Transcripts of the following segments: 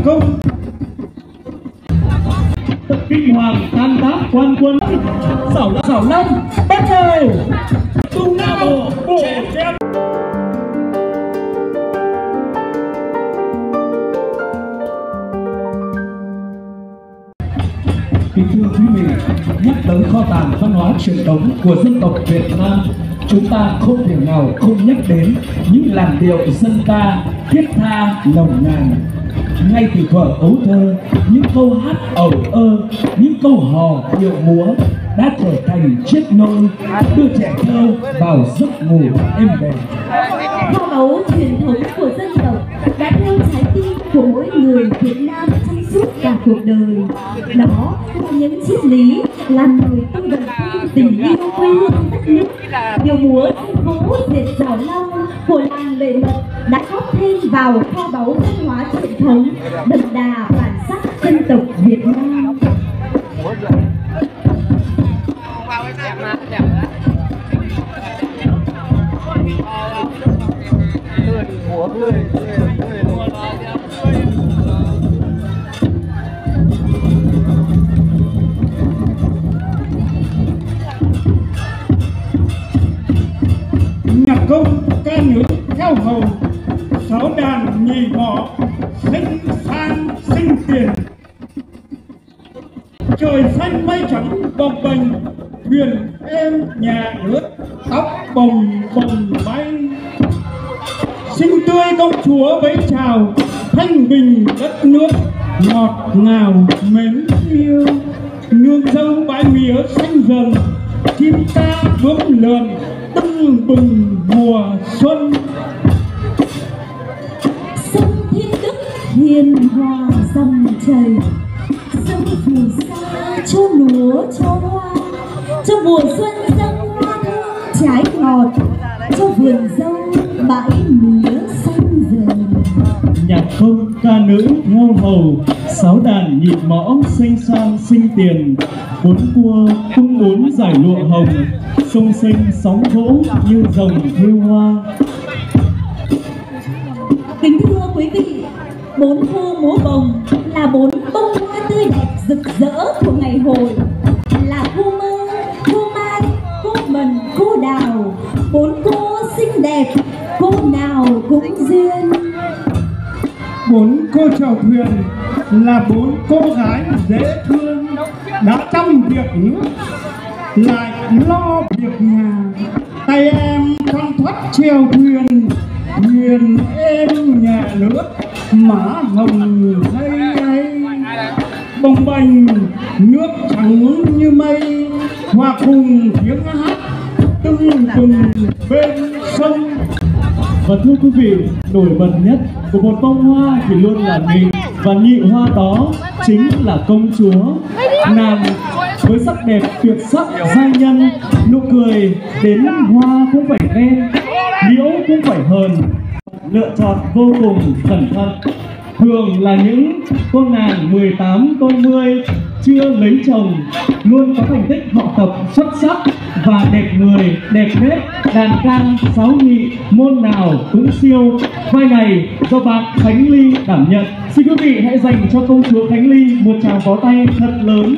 công. Kinh hoàng tam tác quan quân Xảo Long bắt đầu tung nào bộ chém. Kính thưa quý vị, nhắc tới kho tàng văn hóa truyền thống của dân tộc Việt Nam, chúng ta không thể nào không nhắc đến những làn điệu dân ca thiết tha nồng nàn. Ngay từ thuở ấu thơ, những câu hát ẩu ơ, những câu hò điệu múa đã trở thành chiếc nôi đưa trẻ thơ vào giấc ngủ êm đềm. Kho báu truyền thống của dân tộc đã theo trái tim của mỗi người Việt Nam trong suốt cả cuộc đời. Đó là những triết lý làm nổi tôi đồng tin tình yêu quê hương đất nước. Điệu múa thành phố Diệt Giảo Long của làng Lệ Mật đã góp thêm vào kho báu văn hóa truyền thống đậm đà bản sắc dân tộc Việt Nam. Nhạc công ca nữ theo hầu, sáu đàn nhì mỏ xinh sang xinh tiền. Trời xanh mây trắng bồng bềnh, thuyền êm nhà lướt, tóc bồng bồng bay. Xinh tươi công chúa vẫy chào, thanh bình đất nước ngọt ngào mến yêu. Nương dâu bãi mía xanh dần, chim ca bướm lượn tưng bừng mùa xuân. Sông Thiên Đức hiền hòa dòng chảy, sông phù sa cho lúa cho hoa, cho mùa xuân dâng hoa thơm trái ngọt, cho vườn dâu bãi mía xanh dần. Nhạc công ca nữ theo hầu, sáu đàn nhịp mõ xinh sang xinh tiền. Bốn cua tung bốn giải lụa hồng, sông sinh sóng vỗ như rồng thêu hoa. Kính thưa quý vị, bốn khu múa bồng là bốn bông hoa tươi đẹp rực rỡ của ngày hội, là cô mơ, cô mai, cô mần, cô đào. Bốn cô xinh đẹp, cô nào cũng duyên. Bốn cô chèo thuyền là bốn cô gái dễ thương, đã chăm việc nước lại lo việc nhà. Tay em con thoát chèo thuyền, thuyền êm nhà nước, má hồng hay hay. Bồng bềnh nước trắng như mây, hòa cùng tiếng hát tưng bừng bên sông. Và thưa quý vị, nổi bật nhất của một bông hoa thì luôn là nịnh, và nhị hoa đó chính là công chúa. Nàng với sắc đẹp tuyệt sắc giai nhân, nụ cười đến hoa cũng phải ghen, liễu cũng phải hờn, lựa chọn vô cùng cẩn thận. Thường là những cô nàng 18 câu 10 chưa lấy chồng, luôn có thành tích học tập xuất sắc và đẹp người, đẹp nét, đàn ca, sáo nhị, môn nào cũng siêu. Vai này do bạn Khánh Ly đảm nhận. Xin quý vị hãy dành cho công chúa Khánh Ly một tràng pháo tay thật lớn.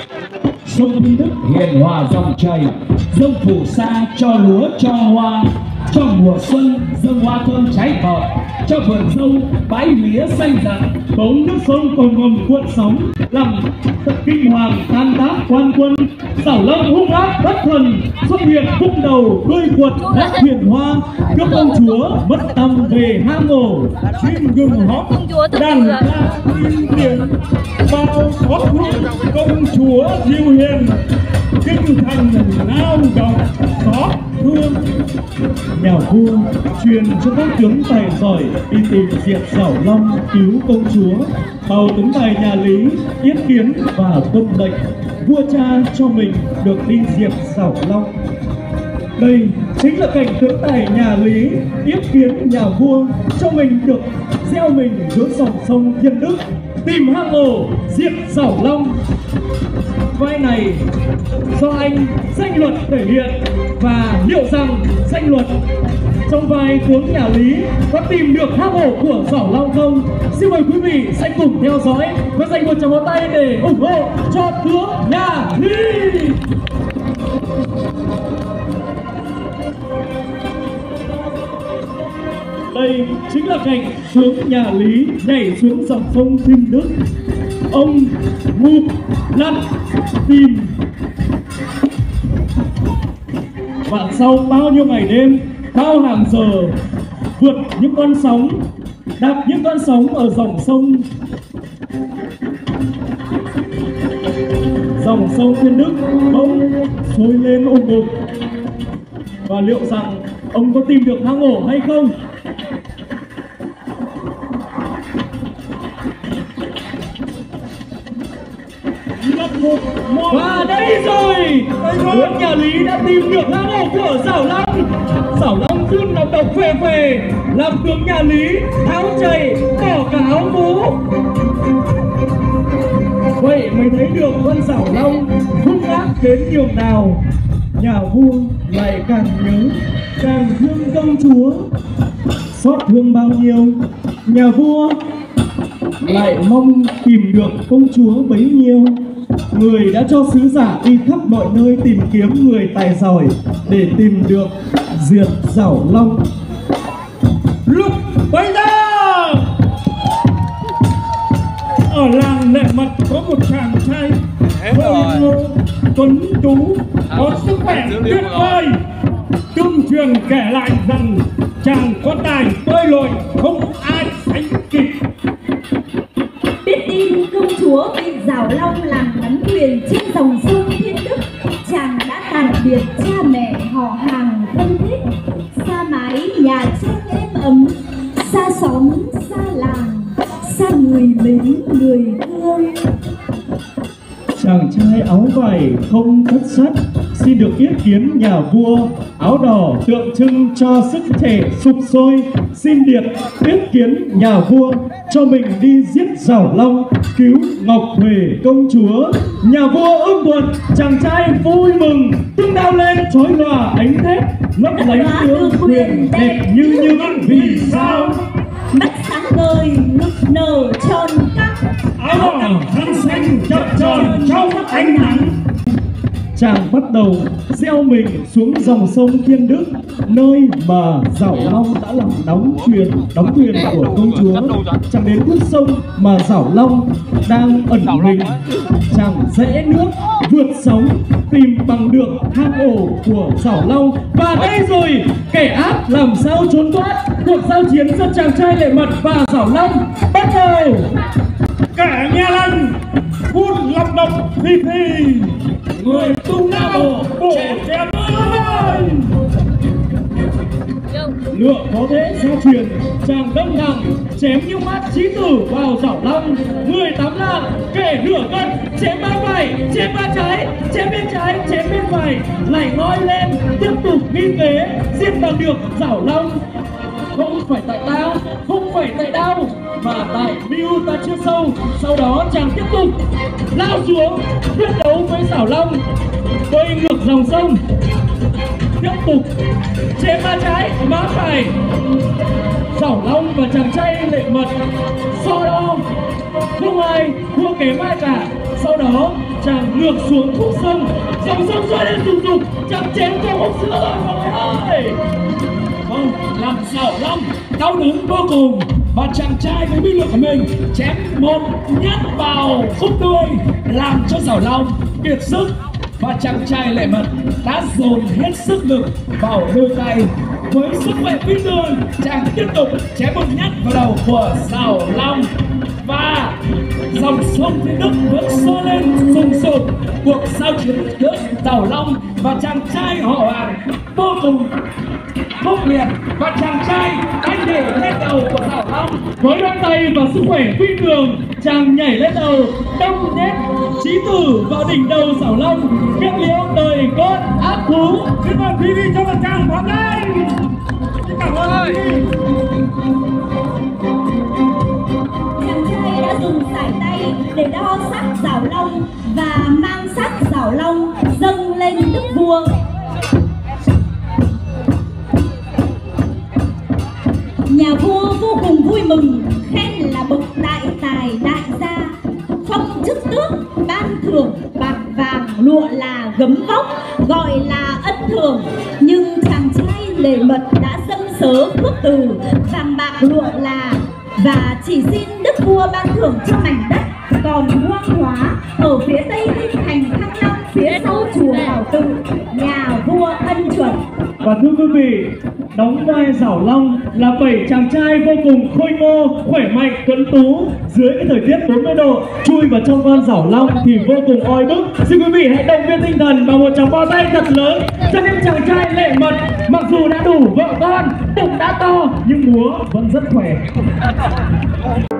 Sông Thiên Đức hiền hòa dòng chảy, dâng phù sa cho lúa cho hoa, cho mùa xuân dâng hoa thơm trái ngọt, cho vườn dâu bãi mía xanh rạng. Bóng nước sông cồn ngầm cuộn sóng, làm kinh hoàng tam tác quan quân. Xảo Long hung ác bất thần xuất hiện cung đầu đuôi quật các thuyền hoa, cướp công chúa mất tâm về hang ổ. Chim gừng hót đàn ca im tiếng, bao xót hương công chúa diệu hiền. Kinh thành nao động xót thương. Nhà vua truyền cho các tướng tài giỏi đi tìm Diệt Giảo Long cứu công chúa. Bao tướng tài nhà Lý yết kiến và tuân lệnh, vua cha cho mình được đi diệt Giảo Long. Đây chính là cảnh tướng tài nhà Lý yết kiến nhà vua cho mình được gieo mình giữa dòng sông Thiên Đức, tìm hang ổ diệt Giảo Long. Vai này do anh Danh Luật thể hiện, và liệu rằng Danh Luật trong vai tướng nhà Lý có tìm được hang ổ của Giảo Long không? Xin mời quý vị sẽ cùng theo dõi và dành một tràng pháo tay để ủng hộ cho tướng nhà Lý. Đây chính là cảnh tướng nhà Lý nhảy xuống dòng sông Thiên Đức. Ông ngụp lặn tìm, và sau bao nhiêu ngày đêm, bao hàng giờ vượt những con sóng, đạp những con sóng ở dòng sông Thiên Đức bỗng sôi lên ùng ục. Và liệu rằng ông có tìm được hang ổ hay không? Và đây rồi, tướng nhà Lý đã tìm được hang ổ của Giảo Long. Giảo Long phun nọc độc phè phè, làm tướng nhà Lý tháo chạy, bỏ cả áo mũ. Vậy mới thấy được con Giảo Long hung ác đến nhường nào. Nhà vua lại càng nhớ, càng thương công chúa. Xót thương bao nhiêu, nhà vua lại mong tìm được công chúa bấy nhiêu. Người đã cho sứ giả đi khắp mọi nơi tìm kiếm người tài giỏi để tìm được diệt Giảo Long. Lúc bấy giờ ở làng Lệ Mật có một chàng trai khôi ngô, tuấn tú, có sức khỏe tuyệt vời. Tương truyền kể lại rằng chàng có tài bơi lội không ai sánh kịp. Biết tin công chúa bị Giảo Long làm nắm quyền trên dòng sông Thiên Đức, chàng đã tàn biệt cha mẹ họ hàng thân thích, xa mái nhà tranh êm ấm, xa xóm xa làng, xa người mến người thương. Chàng trai áo vải không thất sắt xin được yết kiến nhà vua. Áo đỏ tượng trưng cho sức trẻ sục sôi, xin điệt yết kiến nhà vua cho mình đi giết Giảo Long, cứu Ngọc Huệ công chúa. Nhà vua ưng thuận, chàng trai vui mừng, tung đao lên chói lòa ánh thép, lấp lánh tướng quyền đẹp như những vì sao. Mắt sáng ngời ngực nở tròn căng, Áo đỏ thân xanh chập chờn trong ánh nắng. Chàng bắt đầu gieo mình xuống dòng sông Thiên Đức, nơi mà Giảo Long đã làm đóng thuyền của công chúa. Chàng đến bước sông mà Giảo Long đang ẩn mình. Chàng rẽ nước vượt sóng tìm bằng được hang ổ của Giảo Long. Và đây rồi, kẻ ác làm sao trốn thoát. Cuộc giao chiến giữa chàng trai Lệ Mật và Giảo Long bắt đầu. Kẻ nghe lệnh phun lọc độc thì người tung đao bổ chém ơi. Lựa có thế gia truyền, chàng đâm thẳng chém như mắt chí tử vào Giảo Long. 18 lạng kể nửa cân, chém ba phải, chém ba trái, chém bên trái, chém bên phải, lại ngoi lên tiếp tục nghi kế giết bằng được Giảo Long. Không phải tại ta, không phải tại đao, mà tại mưu ta chưa sâu. Sau đó chàng tiếp tục lao xuống quyết đấu với Giảo Long, bơi ngược dòng sông, tiếp tục chém ba trái má phải. Giảo Long và chàng trai Lệ Mật so đo, không ai thua kém ai cả. Sau đó chàng ngược xuống khúc sông, dòng sông xoay lên rùng rục, chàng chém vào hốc sữa rồi mọi người ơi. Vâng, làm Giảo Long đau đớn vô cùng, và chàng trai với binh lực của mình chém một nhát vào khúc đuôi, làm cho Giảo Long kiệt sức. Và chàng trai Lệ Mật đã dồn hết sức lực vào đôi tay. Với sức khỏe phi thường, chàng tiếp tục chém một nhát vào đầu của Giảo Long. Và dòng sông Thiên Đức vẫn sôi lên sùng sục. Cuộc giao chiến giữa Giảo Long và chàng trai họ Hoàng vô cùng khốc liệt, và chàng trai anh để lên đầu của Giảo Long. Với đôi tay và sức khỏe phi thường, chàng nhảy lên đầu, đâm nhét chí tử vào đỉnh đầu Giảo Long, kết liễu đời con ác thú. Xin mời quý vị cho một tràng pháo tay. Cảm ơn. chàng trai đã dùng sải tay để đo xác Giảo Long và mang xác Giảo Long dâng lên đức vua. thưởng bạc vàng lụa là gấm vóc, gọi là ân thưởng. Nhưng chàng trai Lệ Mật đã dâng sớ phước từ vàng bạc lụa là, và chỉ xin đức vua ban thưởng cho mảnh đất còn hoang hóa ở phía tây kinh thành Thăng Long, phía sau chùa Bảo Tự, nhà vua ân chuẩn. Và thưa quý vị, đóng vai Giảo Long là 7 chàng trai vô cùng khôi ngô, khỏe mạnh, tuấn tú. Dưới cái thời tiết 40 độ, chui vào trong con Giảo Long thì vô cùng oi bức. Xin quý vị hãy động viên tinh thần bằng một tràng pháo tay thật lớn cho những chàng trai Lệ Mật. Mặc dù đã đủ vợ con, bụng đã to nhưng múa vẫn rất khỏe.